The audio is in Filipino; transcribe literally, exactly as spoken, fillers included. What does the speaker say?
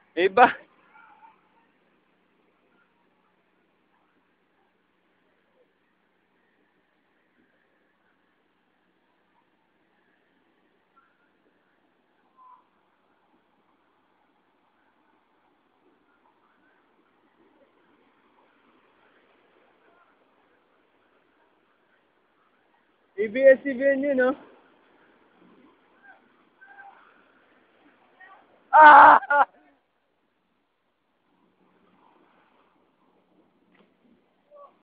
Iba. A B S C B N yun, no?